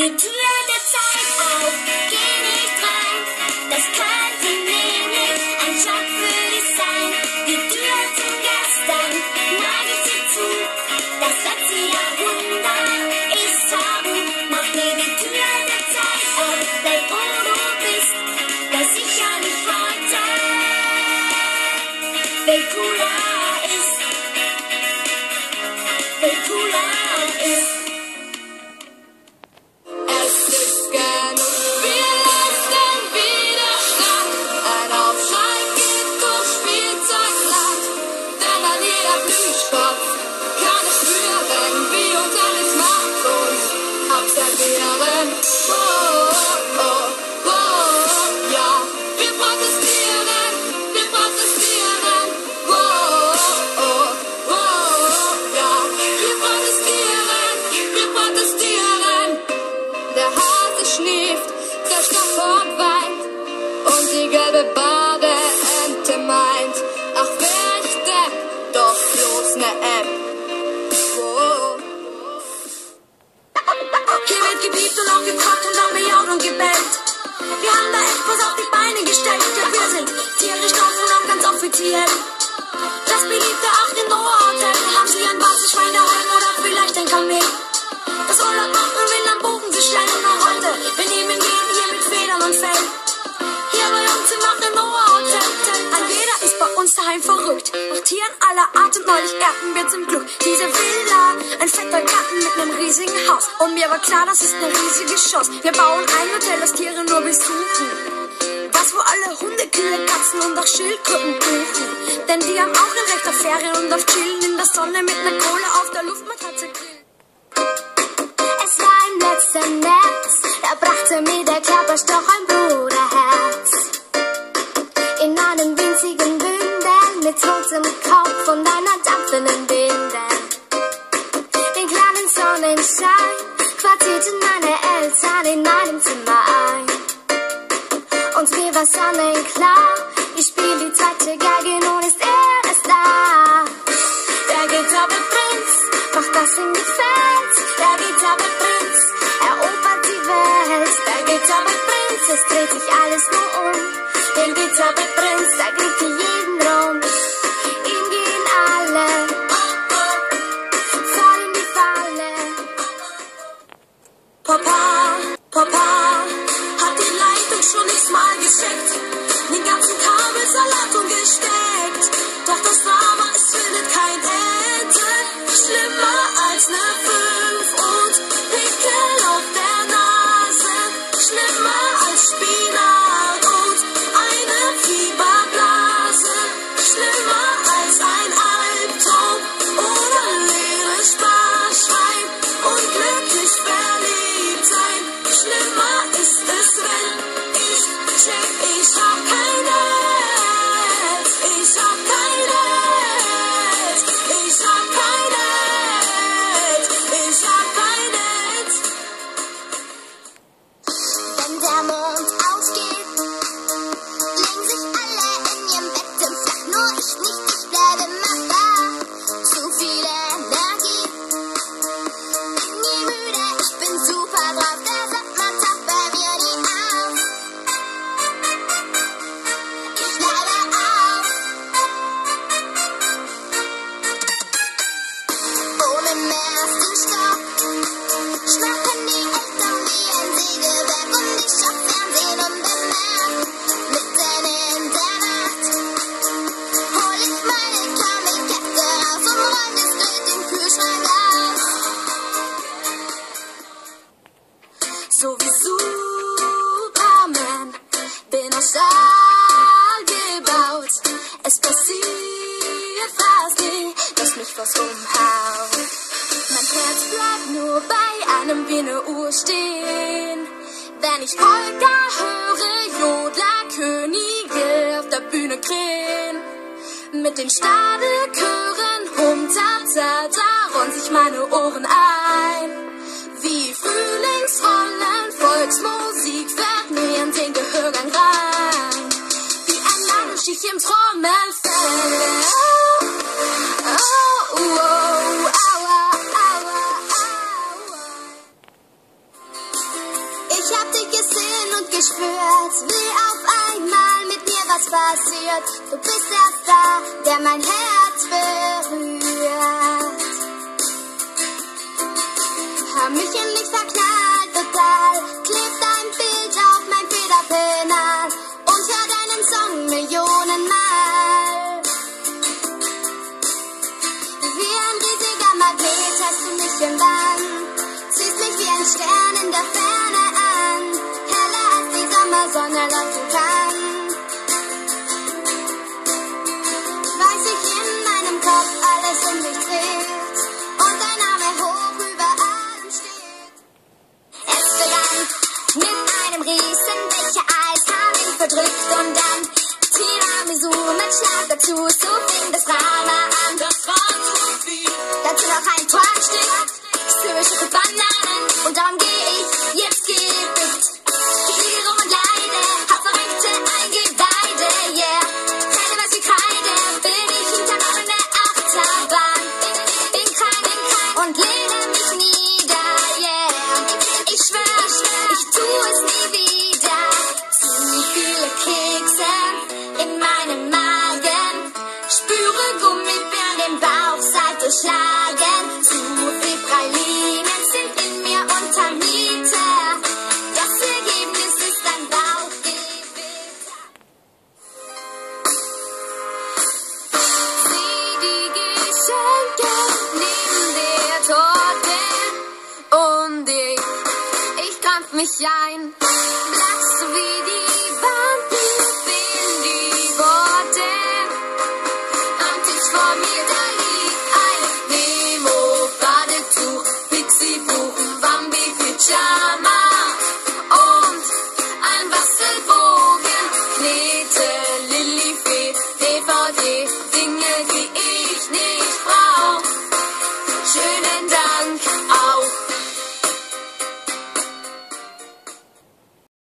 die Tür der Zeit auf, geh nicht rein. Das könnte nämlich ein Schock für dich sein. Die Tür zum Gestern nagelt sie zu. Das letzte Jahrhundert ist tabu. Mach dir die Tür der Zeit auf, bleib wo du bist. Das sicher nicht heute. Wer cooler ist. Wer cooler ist. Es ist genug, wir leisten Widerstand. Ein Aufschrei geht durch Spielzeugland. Denn an jeder Plüschkopf kann es spüren, wie uns alles macht uns abservieren. Oh, oh, oh, oh, ja, wir protestieren, wir protestieren. Oh, oh, oh, oh, ja, wir protestieren, wir protestieren. Der Hase schläft, der Stafford weint und die gelbe Badeente meint, ach wär ich Depp, doch bloß ne App. Oh. Hier wird gepiept und auch gekocht und auch bejaut und gebellt. Wir haben da etwas auf die Beine gestellt. Ja, wir sind tierisch drauf und auch ganz offiziell. Das beliebte 8 in Noah Hotel. Haben Sie ein Warzenschwein daheim oder vielleicht ein Kamel? Das Urlaub machen will am Bogen sich stellen und auch heute. Wir nehmen jeden hier mit Federn und Fell. Hier bei uns im 8 in Noah Hotel. Ein jeder ist bei uns daheim verrückt. Nach Tieren aller Art und neulich ernten wir zum Glück diese Villa. Ein fetter Garten mit einem riesigen Haus. Und mir war klar, das ist eine riesige Chance. Wir bauen ein Hotel, das Tiere nur besuchen. Was, wo alle Hunde, Kühe, Katzen und auch Schildkröten buchen. Denn die haben auch ein Recht auf Ferien und auf Chillen in der Sonne mit einer Kohle auf der Luftmatratze grillen. Es war im letzten März, da brachte mir der Klapperstoch ein Bruderherz. In einem winzigen Bündel mit rotem Kopf und einer dampfenden Windel. Den kleinen Sonnenschein quartierten meine Eltern in einem Zimmer ein. Und mir war sonnenklar, ich spiel die zweite Geige, nun ist das da. Der Gitarrenprinz macht das ihm gefällt. Der Gitarrenprinz erobert die Welt. Der Gitarrenprinz, es dreht sich alles nur um. Den Gitarrenprinz, da kriegt ihr jeden rum. Ihm gehen alle voll in die Falle. Papa, Papa, hat die Leitung schon x-mal gesteckt. Den ganzen Kabelsalat umgesteckt. Doch das Drama, es findet kein Ende. Schlimmer als ne 5 und Pickel auf der Nase. Schlimmer als Spinat und eine Fieberblase. Schlimmer als ein Albtraum oder leeres Sparschwein. Unglücklich verliebt sein. Schlimmer ist es, wenn ich check, ich hab kein Netz. Ich hab kein Netz. Ich hab kein Netz. Ich hab kein Netz. Wenn der Mond aufgeht, legen sich alle in ihrem Bett im Flach. Nur ich nicht, ich bleibe immer da. Zu viel Energie. Bin nie müde, ich bin super drauf. Der Sandmann taucht bei mir nie auf. Ich bleibe auf. Ohne mehr auf den Stock schnappen die Eltern wie ein Sägewerk und ich schaff Fernsehen unbemerkt. Mitten in der Nacht hol ich meine Kamelkette raus und roll das durch den Kühlschrank aus. So wie Superman bin aus Stahl gebaut. Es passiert fast nie, dass mich was umhaut. Mein Herz bleibt nur bei einem wie eine Uhr stehen. Wenn ich Polka höre, Jodler, Könige auf der Bühne krähen. Mit den Stadelchören, Hum-Ta-Ta-Ta, rollen sich meine Ohren ein. Wie Frühlingsrollen, Volksmusik fährt mir in den Gehörgang rein. Wie ein Nadelstich im Trommelfell. Oh, oh, oh, aua, aua, aua. hab dich gesehen und gespürt, wie auf einmal mit mir was passiert. Du bist erst da, der mein Herz berührt. Hab mich in dich verknallt, total. Klebt dein Bild auf mein Federpennal und hör deinen Song Millionenmal. Wie ein riesiger Magnet hast du mich im Bann, ziehst mich wie ein Stern in der Ferne an, heller als die Sommersonne leuchten kann. Weiß ich in meinem Kopf alles um dich dreht und dein Name hoch über allem steht. Es begann mit einem Riesenbecher Eisharing verdrückt und dann Tiramisu mit Schlag dazu, so fing das Drama an. Das war zu viel. Dazu noch ein Tortenstück, Zwiebeln, Bananen und darum geh ich jetzt gebückt. Ich liege rum und leide, hab verreckte Eingeweide, yeah. Kreide was wie Kreide, bin ich hinter einer Achterbahn. Bin klein und lehne mich nieder, yeah. Ich schwör, ich tu es nie wieder. Zu viele Kekse in meinem Magen, spüre Gummibären den Bauchseite schlagen. Zu viel Pralinen sind in mir unter Miete. Das Ergebnis ist ein Bauchgewitter. Sieh die Geschenke neben der Torte und ich krampf mich ein. Lachst du wie die Vampire